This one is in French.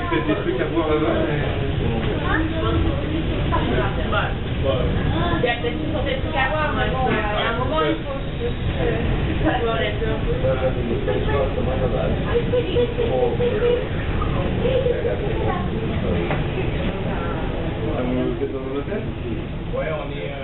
peut-être des trucs à voir là-bas. Il y a peut-être des trucs à voir, mais bon, à un moment, il faut voir les deux. Vous êtes dans un hôtel? Ouais, on est